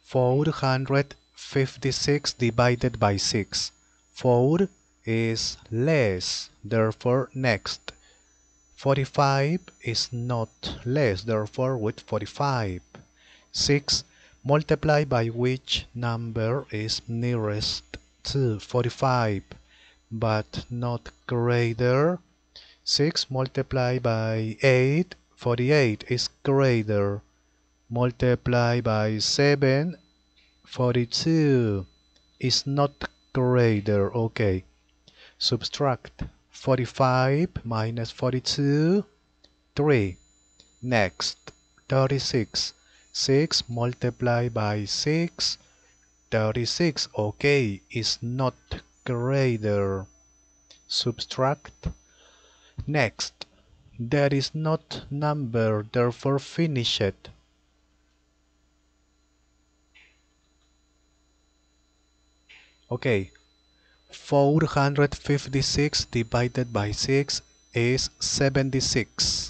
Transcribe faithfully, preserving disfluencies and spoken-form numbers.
four hundred fifty-six divided by six. four is less, therefore next. forty-five is not less, therefore with forty-five. six multiplied by which number is nearest to forty-five, but not greater. six multiplied by eight, forty-eight is greater. Multiply by seven, forty-two is not greater. Okay. Subtract forty-five minus forty-two, three. Next, thirty-six. six multiplied by six, thirty-six. Okay, is not greater. Subtract. Next, there is not number, therefore finish it. Okay, four hundred fifty-six divided by six is seventy-six.